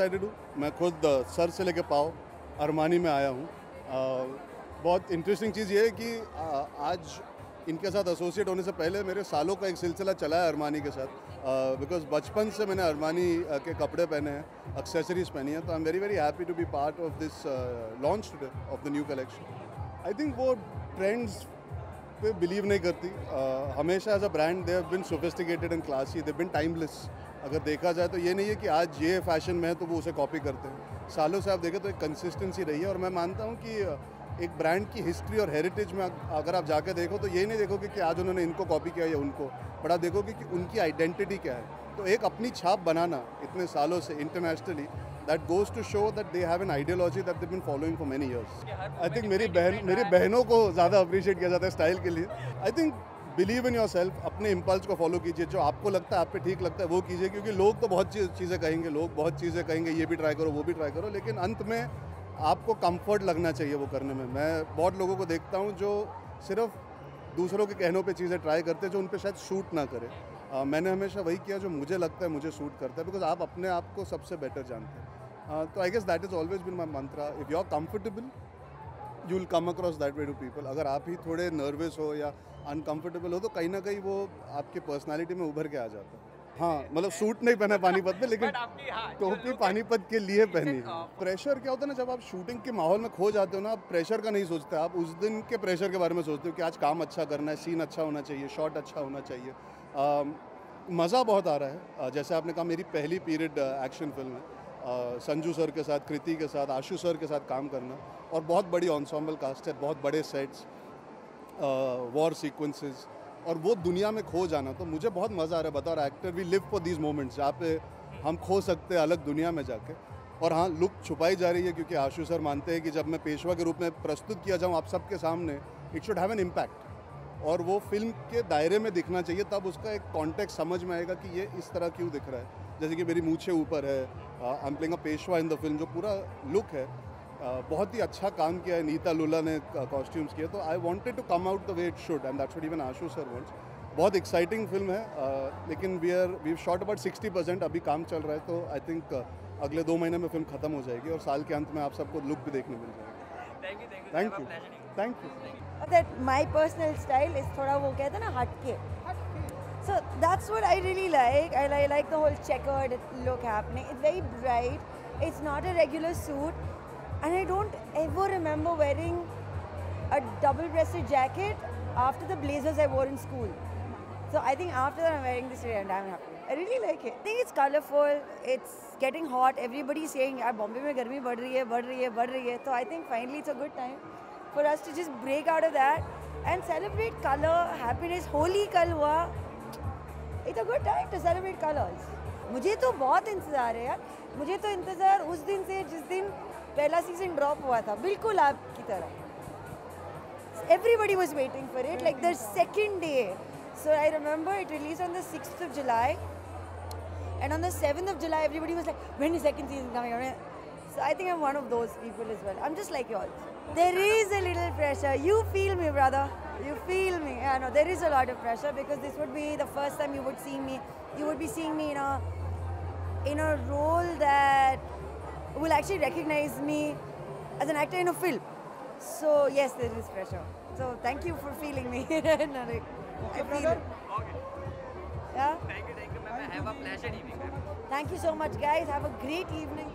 Excited हूँ। मैं खुद सर से लेके पाँव अरमानी में आया हूँ। बहुत इंटरेस्टिंग चीज़ ये है कि आज इनके साथ एसोसिएट होने से पहले मेरे सालों का एक सिलसिला चला है अरमानी के साथ, बिकॉज बचपन से मैंने अरमानी के कपड़े पहने हैं, एक्सेसरीज पहनी है। तो I am very very happy to be part of this launch today of the new collection. I think वो ट्रेंड्स पे बिलीव नहीं करती। हमेशा as a brand they have been sophisticated and classy, they have been timeless. अगर देखा जाए तो ये नहीं है कि आज ये फैशन में है तो वो उसे कॉपी करते हैं। सालों से आप देखें तो एक कंसिस्टेंसी रही है, और मैं मानता हूँ कि एक ब्रांड की हिस्ट्री और हेरिटेज में अगर आप जाके देखो तो ये नहीं देखोगे कि आज उन्होंने इनको कॉपी किया या उनको, बट आप देखोगे कि उनकी आइडेंटिटी क्या है। तो एक अपनी छाप बनाना इतने सालों से internationally, that goes to show that they have an ideology that they've been following for many years. I think मेरी बहनों को ज़्यादा अप्रिशिएट किया जाता है स्टाइल के लिए। I think believe in yourself, अपने इम्पल्स को फॉलो कीजिए, जो आपको लगता है आप पे ठीक लगता है वो कीजिए, क्योंकि लोग तो बहुत चीज़ें कहेंगे, लोग बहुत चीज़ें कहेंगे, ये भी ट्राई करो वो भी ट्राई करो, लेकिन अंत में आपको कंफर्ट लगना चाहिए वो करने में। मैं बहुत लोगों को देखता हूँ जो सिर्फ दूसरों के कहनों पे चीज़ें ट्राई करते हैं जो उन पे शायद सूट ना करे। मैंने हमेशा वही किया जो मुझे लगता है मुझे सूट करता है, बिकॉज आप अपने आप को सबसे बेटर जानते हैं। तो I guess that is always been my mantra, if you are comfortable you will come across that way to people. अगर आप ही थोड़े नर्वस हो या अनकंफर्टेबल हो तो कहीं ना कहीं वो आपकी पर्सनालिटी में उभर के आ जाता है। हाँ, मतलब सूट नहीं पहना पानीपत में, लेकिन टोपी पानीपत के लिए पहनी। प्रेशर क्या होता है ना, जब आप शूटिंग के माहौल में खो जाते हो ना, आप प्रेशर का नहीं सोचते, आप उस दिन के प्रेशर के बारे में सोचते हो कि आज काम अच्छा करना है, सीन अच्छा होना चाहिए, शॉट अच्छा होना चाहिए। मज़ा बहुत आ रहा है। जैसे आपने कहा, मेरी पहली पीरियड एक्शन फिल्म है, संजू सर के साथ, कृति के साथ, आशु सर के साथ काम करना, और बहुत बड़ी एंसेम्बल कास्ट है, बहुत बड़े सेट्स, वॉर सीक्वेंसेस, और वो दुनिया में खो जाना, तो मुझे बहुत मज़ा आ रहा है। बतौर actor we live for these moments जहाँ पे हम खो सकते हैं अलग दुनिया में जाके। और हाँ, लुक छुपाई जा रही है क्योंकि आशु सर मानते हैं कि जब मैं पेशवा के रूप में प्रस्तुत किया जाऊँ आप सबके सामने, it should have an impact, और वो फिल्म के दायरे में दिखना चाहिए, तब उसका एक कॉन्टेक्स्ट समझ में आएगा कि ये इस तरह क्यों दिख रहा है। जैसे कि मेरी मूछें ऊपर है, I am playing a Peshwa in the film, जो पूरा लुक है बहुत ही अच्छा काम किया है। नीता लुला ने कॉस्ट्यूम्स किए, तो I wanted to come out the way it should, and that's what even Ashu sir wants. बहुत एक्साइटिंग फिल्म है, लेकिन वी शॉट अबाउट 60%, अभी काम चल रहा है, तो आई थिंक अगले 2 महीने में फिल्म खत्म हो जाएगी और साल के अंत में आप सबको लुक भी देखने मिल जाएगा। Thank you. That my personal style is थोड़ा वो कहते हैं ना हटके, so that's what I really like. I like the whole checkered look happening. It's very bright. It's not a regular suit, and I don't ever remember wearing a double-breasted jacket after the blazers I wore in school. So I think after that I'm wearing this today and I'm happy. I really like it. I think it's colorful. It's getting hot. Everybody's saying यार बॉम्बे में गर्मी बढ़ रही है. So I think finally it's a good time for us to just break out of that and celebrate color, happiness. Holi कल हुआ. It's a good time to celebrate colors. मुझे तो बहुत इंतज़ार है यार. मुझे तो इंतज़ार उस दिन से जिस दिन पहला सीजन ड्रॉप हुआ था, बिल्कुल आपकी तरह. Everybody was waiting for it, like the second day. So I remember it released on the 6th of July, and on the 7th of July, everybody was like, when is second season coming out? So I think I'm one of those people as well. I'm just like you all. There is a little pressure. You feel me, brother. You feel me. Yeah, no, there is a lot of pressure because this would be the first time you would see me. You would be seeing me in a role that will actually recognize me as an actor in a film. So yes, there is pressure. So thank you for feeling me. I feel it. Yeah. Thank you, ma'am. Have a pleasant evening, ma'am. Thank you so much, guys. Have a great evening.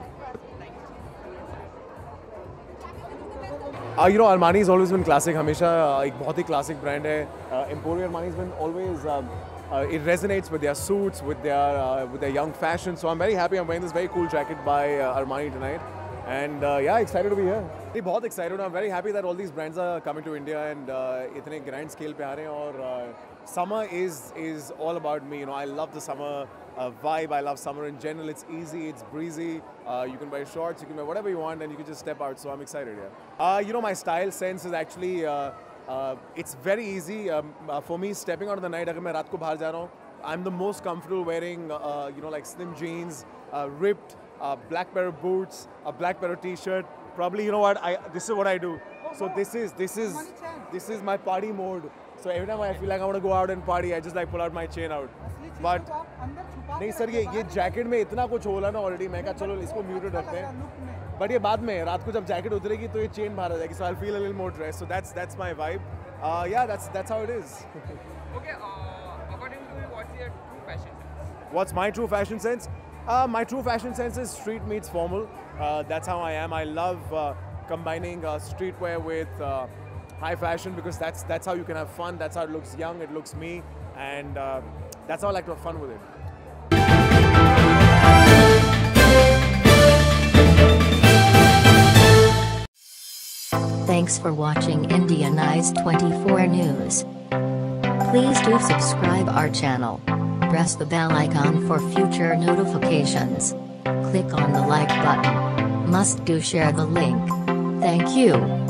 You know, Armani has always been classic. हमेशा एक बहुत ही classic brand है. Emporio Armani has been always. It resonates with their suits, with their young fashion. So I'm very happy. I'm wearing this very cool jacket by Armani tonight, and yeah, excited to be here. बहुत excited. I'm very happy that all these brands are coming to India and इतने grand scale पे आ रहे हैं. और summer is all about me. You know, I love the summer vibe. I love summer in general. It's easy, it's breezy. You can wear shorts, you can wear whatever you want, and you can just step out. So I'm excited. Yeah. You know, my style sense is actually it's very easy for me. Stepping out of the night, अगर मैं रात को बाहर जा रहा हूँ, I'm the most comfortable wearing you know, like slim jeans, ripped black pair of boots, a black pair of t-shirt. Probably, you know what? This is what I do. So this is my party mode. So every time I feel like I want to go out and party, I just like pull out my chain out. But नहीं sir, ये jacket में इतना कुछ होला ना already, मैं कहा चलो इसको म्यूटेड रखते हैं, बट ये बाद में रात को जब जैकेट उतरेगी तो ये चेन बाहर आ जाएगी, so I'll feel a little more dressed, so that's my vibe. Yeah, that's how it is. Okay, according to you, what's your true fashion sense? What's my true fashion sense? My true fashion sense is street meets formal. That's how I am. I love combining streetwear with high fashion because that's how you can have fun. That's how it looks young. It looks me, and that's how I like to have fun with it. Thanks for watching Indian Eyes 24 News. Please do subscribe our channel. Press the bell icon for future notifications. Click on the like button. Must do share the link. Thank you.